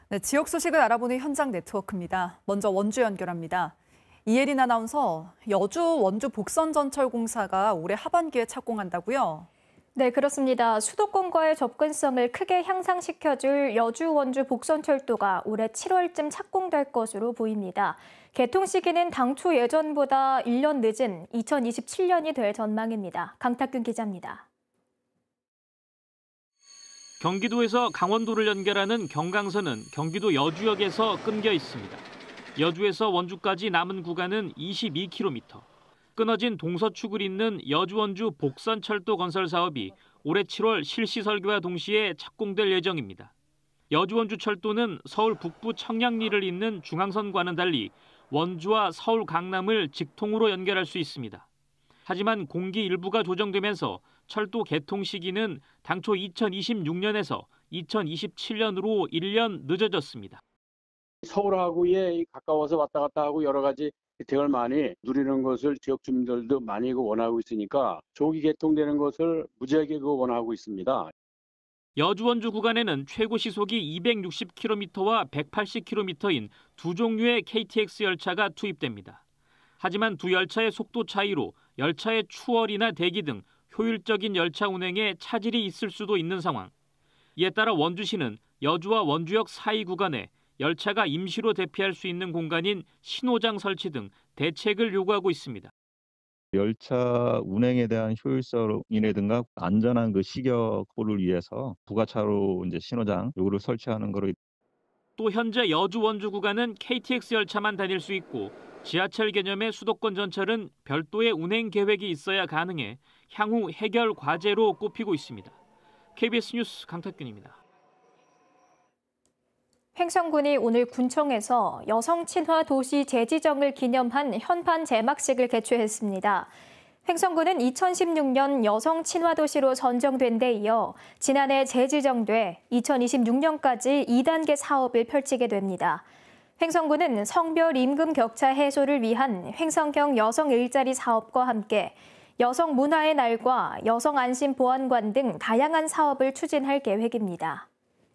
네, 지역 소식을 알아보는 현장 네트워크입니다. 먼저 원주 연결합니다. 이혜린 아나운서, 여주 원주 복선전철공사가 올해 하반기에 착공한다고요? 네, 그렇습니다. 수도권과의 접근성을 크게 향상시켜줄 여주 원주 복선철도가 올해 7월쯤 착공될 것으로 보입니다. 개통 시기는 당초 예전보다 1년 늦은 2027년이 될 전망입니다. 강탁균 기자입니다. 경기도에서 강원도를 연결하는 경강선은 경기도 여주역에서 끊겨 있습니다. 여주에서 원주까지 남은 구간은 22km. 끊어진 동서축을 잇는 여주-원주 복선철도 건설 사업이 올해 7월 실시 설계와 동시에 착공될 예정입니다. 여주-원주 철도는 서울 북부 청량리를 잇는 중앙선과는 달리 원주와 서울 강남을 직통으로 연결할 수 있습니다. 하지만 공기 일부가 조정되면서 철도 개통 시기는 당초 2026년에서 2027년으로 1년 늦어졌습니다. 서울하고에 가까워서 왔다 갔다 하고 여러 가지 혜택을 많이 누리는 것을 지역 주민들도 많이 원하고 있으니까 조기 개통되는 것을 무지하게 원하고 있습니다. 여주-원주 구간에는 최고 시속이 260km와 180km인 두 종류의 KTX 열차가 투입됩니다. 하지만 두 열차의 속도 차이로 열차의 추월이나 대기 등 효율적인 열차 운행에 차질이 있을 수도 있는 상황. 이에 따라 원주시는 여주와 원주역 사이 구간에 열차가 임시로 대피할 수 있는 공간인 신호장 설치 등 대책을 요구하고 있습니다. 열차 운행에 대한 효율성이라든가 안전한 시격호를 위해서 부가차로 신호장 요구를 설치하는 거로. 또 현재 여주 원주 구간은 KTX 열차만 다닐 수 있고 지하철 개념의 수도권 전철은 별도의 운행 계획이 있어야 가능해 향후 해결 과제로 꼽히고 있습니다. KBS 뉴스 강탁균입니다. 횡성군이 오늘 군청에서 여성 친화 도시 재지정을 기념한 현판 제막식을 개최했습니다. 횡성군은 2016년 여성 친화 도시로 선정된 데 이어 지난해 재지정돼 2026년까지 2단계 사업을 펼치게 됩니다. 횡성군은 성별 임금 격차 해소를 위한 횡성형 여성 일자리 사업과 함께 여성 문화의 날과 여성 안심 보안관 등 다양한 사업을 추진할 계획입니다.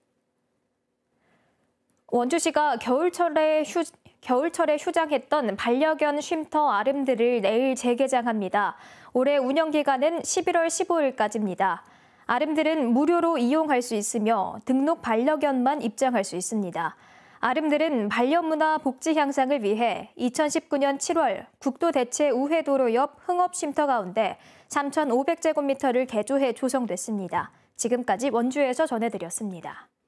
원주시가 겨울철에 휴장했던 반려견 쉼터 아름들을 내일 재개장합니다. 올해 운영기간은 11월 15일까지입니다. 아름들은 무료로 이용할 수 있으며 등록 반려견만 입장할 수 있습니다. 아름들은 반려문화 복지 향상을 위해 2019년 7월 국도대체우회도로 옆 흥업쉼터 가운데 3,500제곱미터를 개조해 조성됐습니다. 지금까지 원주에서 전해드렸습니다.